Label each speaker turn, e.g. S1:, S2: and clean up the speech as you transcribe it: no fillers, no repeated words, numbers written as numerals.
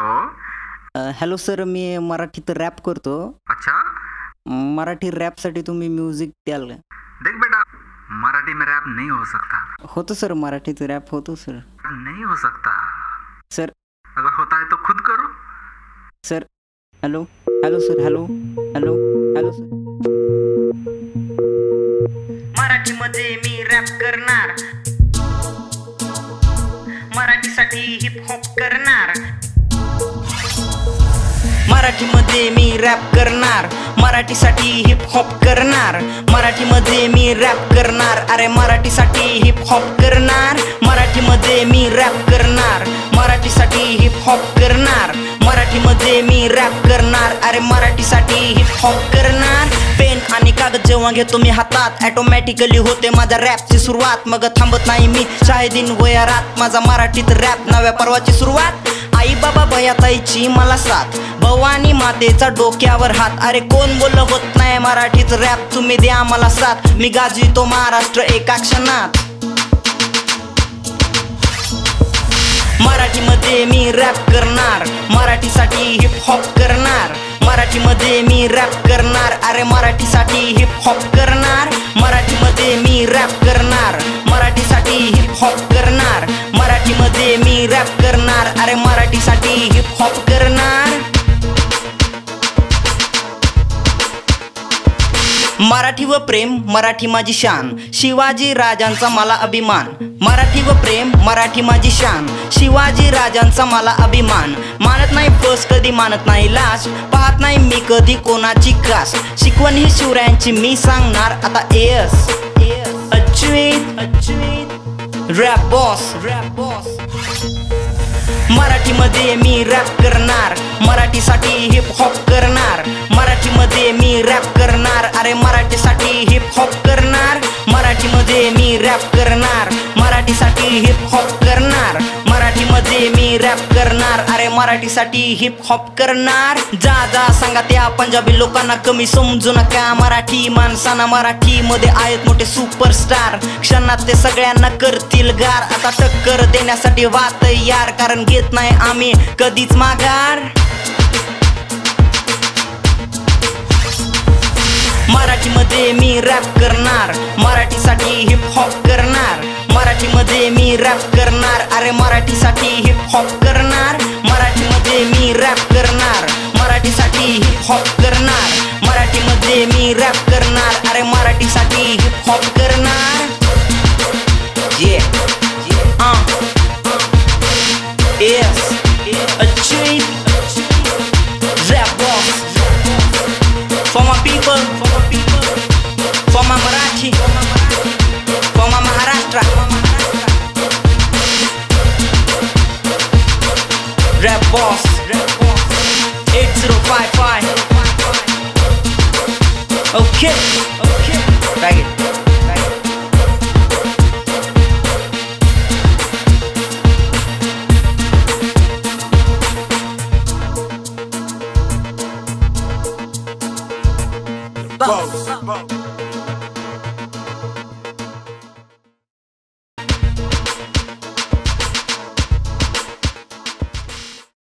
S1: Hello sir, मी मराठीत rap करतो.
S2: अच्छा,
S1: मराठी रॅपसाठी तुम्ही म्युझिक द्याल का?
S2: देख बेटा, मराठी में रैप नहीं हो सकता.
S1: होतो सर, मराठीत रॅप होतो सर.
S2: नहीं हो सकता.
S1: सर
S2: अगर होता है तो खुद करो.
S1: Sir hello hello sir, hello hello hello sir.
S3: मराठीमध्ये मी रॅप करणार, मराठीसाठी हिप हॉप करणार. मराठीमध्ये मी रॅप करणार, मराठीसाठी हिप हॉप करणार. मराठीमध्ये मी रॅप करणार, अरे मराठीसाठी हिप हॉप करणार. मराठीमध्ये मी रॅप करणार, मराठीसाठी हिप हॉप करणार. मराठीमध्ये मी रॅप करणार, अरे मराठीसाठी हिप हॉप करणार. पेन आणि कागद जेव्हा घेतो मी हातात, ऑटोमॅटिकली होते माझ्या रॅपची सुरुवात. मग थांबत नाही मी शाळेदिन वया रात, माझा मराठीत रॅप नव्या पर्वाची सुरुवात. आई बाबा भयाताईची मला साथ, भवानी मातेचा डोक्यावर हात. अरे कोण बोललं होत नाही मराठीत रॅप, तुम्ही द्या मला साथ. मी गाजवितो महाराष्ट्र एका क्षणात. मराठीमध्ये मी रॅप करणार, मराठीसाठी हिप हॉप करणार. मराठीमध्ये मी रॅप करणार, अरे मराठीसाठी हिप हॉप करणार. मराठीमध्ये मी रॅप करणार, मराठीसाठी हिप हॉप करणार. मराठीमध्ये मी रॅप करणार, अरे मराठीसाठी हिप हॉप करणार. मराठी व प्रेम, मराठी माझी शान. शिवाजी राजांचा मला अभिमान. मराठी व प्रेम, मराठी माझी शान. शिवाजी राजांचा मला अभिमान. मानत नाही फस, कधी मानत नाही लाज. पाहत नाही मी कधी कोणाची कास. शिकवण ही शिवरायांची मी सांगणार आता. S Achyut rap boss, rap boss. मराठीमध्ये मी रॅप करणार, मराठीसाठी हिप हॉप करणार. मराठीमध्ये मी रॅप करणार, अरे मराठीसाठी हिप हॉप करणार. मराठीमध्ये मी रॅप करणार, मराठीसाठी हिप हॉप करणार. मराठीमध्ये मी रॅप करणार, अरे मराठीसाठी हिप हॉप करणार. जा जा सांगा त्या पंजाबी लोकांना, कमी समजू नका मराठी माणसांना. मराठीमध्ये आहेत मोठे सुपरस्टार, क्षणात ते सगळ्यांना करतील गार. आता टक्कर देण्यासाठी वात यार, कारण घेत नाही आम्ही कधीच माघार. मराठीमध्ये मी रॅप करणार, मराठीसाठी हिप हॉप करणार. मराठीमध्ये मी रॅप करणार, अरे मराठीसाठी हिप हॉप करणार. मराठीमध्ये मी रॅप करणार, मराठीसाठी हिप हॉप करणार. मराठीमध्ये मी रॅप करणार, अरे मराठीसाठी हिप हॉप करणार. Yes, achieve, rap boss. For my people, for my Marathi, for my Maharashtra. Rap boss, 8055. Okay, tag it.
S4: Boss.